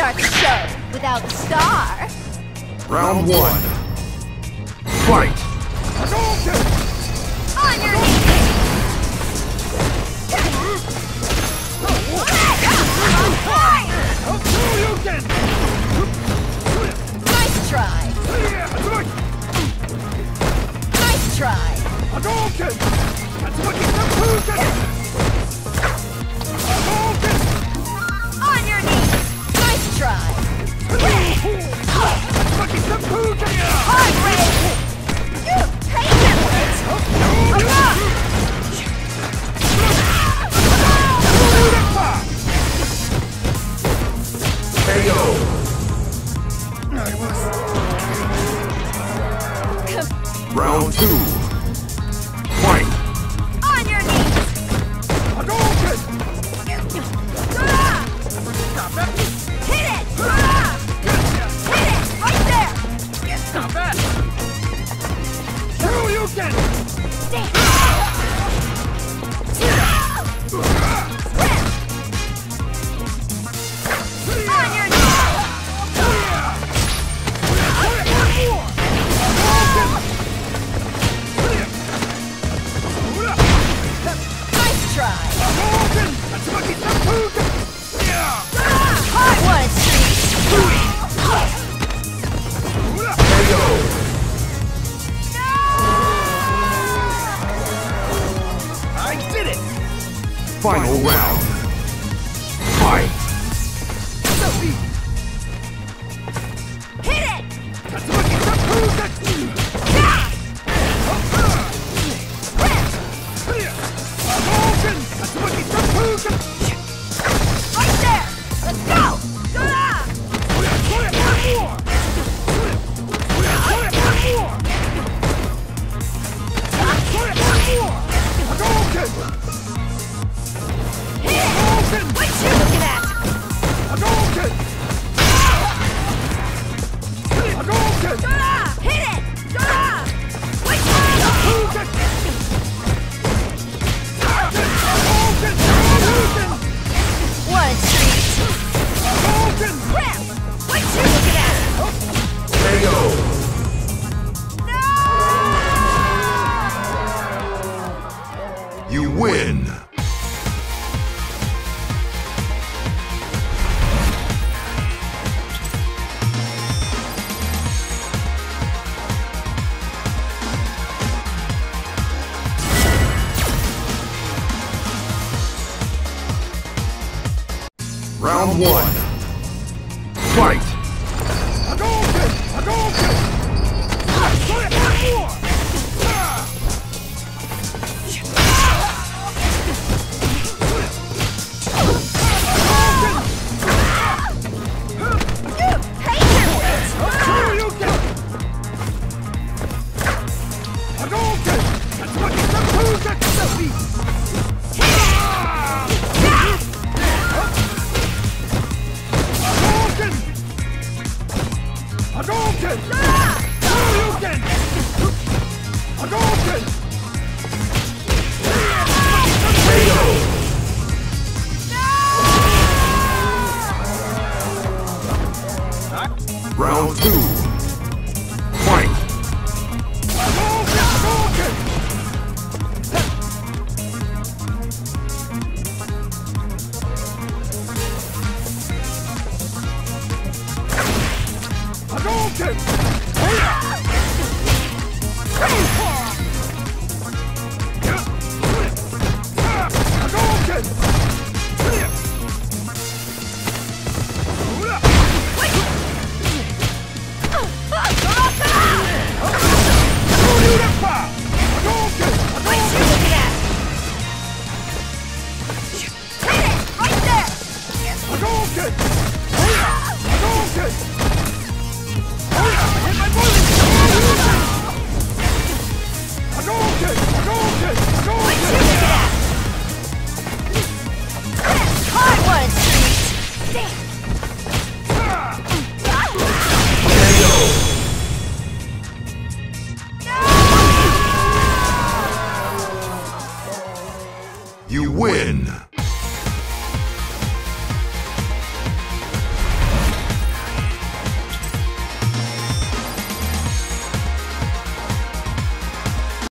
start the show without the star. Round one. Fight! On your knees! Nice try! Nice try! On your knees! Nice try! Hard race! You patient it! KO! Round two. Fight! On your knees! Hit it! Hit it! Right there! On your nice try! Hard one, Street! KO! I did it! Final round. Fight! Hit it! Right there! Let's go! Hit it! What you looking at? Hit it! One street! Crap! What you looking at? KO! You win! Round one. Fight! Round two. Fight! You win!